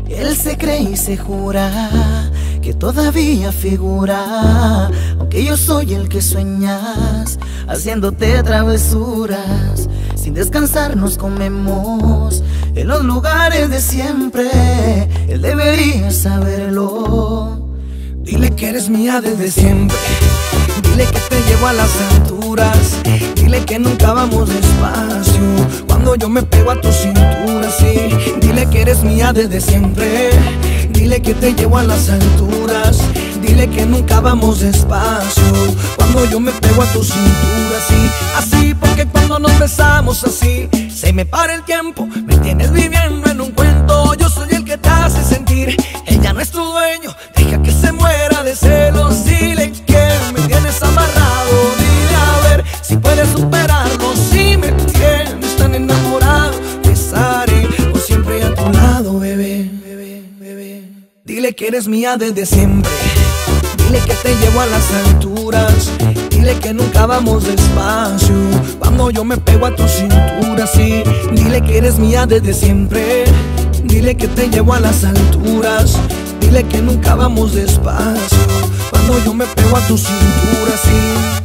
Él se cree y se jura que todavía figura, aunque yo soy el que sueñas, haciéndote travesuras. Sin descansar nos comemos en los lugares de siempre. Él debería saberlo. Dile que eres mía desde siempre. Dile que te llevo a las alturas. Dile que nunca vamos despacio cuando yo me pego a tu cintura, sí. Dile que eres mía desde siempre. Dile que te llevo a las alturas. Dile que nunca vamos despacio cuando yo me pego a tu cintura, sí. Así, porque cuando nos besamos así se me para el tiempo. Me tienes viviendo en un cuento. Yo soy el que te hace sentir. Ella no es tu dueño, deja que se muera de celos. Dile que me tienes amarrado. Dile a ver si puedes superarlo. Si me tienes tan enamorado, te estaré por siempre a tu lado, bebé. Dile que eres mía desde siempre. Dile que te llevo a las alturas. Dile que nunca vamos despacio cuando yo me pego a tu cintura, sí. Dile que eres mía desde siempre. Dile que te llevo a las alturas. Dile que nunca vamos despacio cuando yo me pego a tu cintura, sí.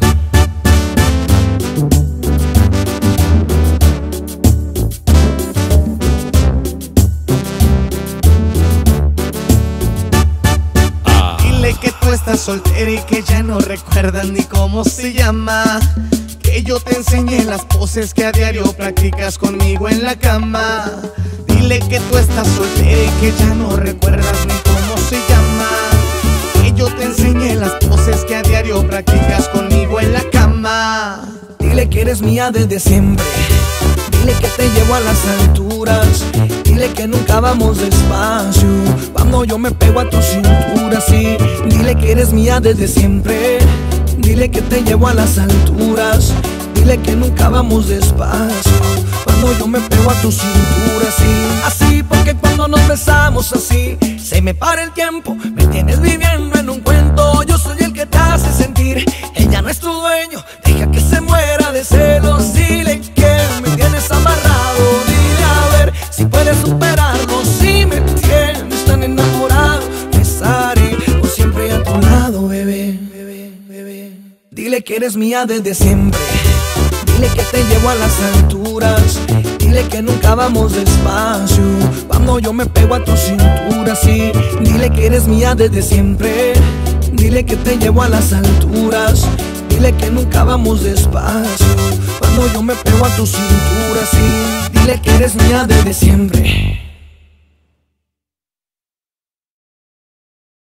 Que tú estás soltera y que ya no recuerdas ni cómo se llama. Que yo te enseñé las poses que a diario practicas conmigo en la cama. Dile que tú estás soltera y que ya no recuerdas ni cómo se llama. Que yo te enseñé las poses que a diario practicas conmigo en la cama. Dile que eres mía desde siempre. Dile que te llevo a las alturas. Dile que nunca vamos despacio cuando yo me pego a tu cintura, sí. Dile que eres mía desde siempre. Dile que te llevo a las alturas. Dile que nunca vamos despacio cuando yo me pego a tu cintura, sí. Así, porque cuando nos besamos así se me para el tiempo. Me tienes viviendo en un cuento. Yo soy el que te hace sentir. Ella no es tu dueño, deja que se muera de celos. Dile que me tienes amarrado. Dile a ver si puedes superarlo. Si me tienes tan enamorado, te estaré por siempre a tu lado, bebé. Dile que eres mía desde siempre. Dile que te llevo a las alturas. Dile que nunca vamos despacio cuando yo me pego a tu cintura, sí. Dile que eres mía desde siempre. Dile que te llevo a las alturas. Dile que nunca vamos despacio cuando yo me pego a tu cintura, sí. Dile que eres mía desde siempre.